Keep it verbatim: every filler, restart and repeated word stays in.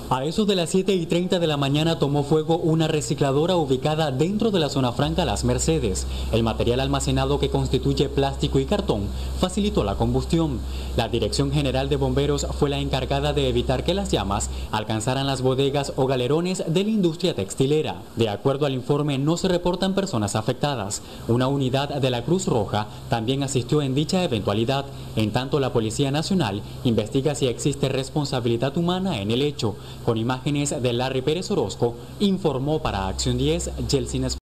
A eso de las siete y treinta de la mañana tomó fuego una recicladora ubicada dentro de la zona franca Las Mercedes. El material almacenado, que constituye plástico y cartón, facilitó la combustión. La Dirección General de Bomberos fue la encargada de evitar que las llamas alcanzaran las bodegas o galerones de la industria textilera. De acuerdo al informe, no se reportan personas afectadas. Una unidad de la Cruz Roja también asistió en dicha eventualidad. En tanto, la Policía Nacional investiga si existe responsabilidad humana en el hecho. Con imágenes de Larry Pérez Orozco, informó para Acción diez, Yeltsin Espinosa.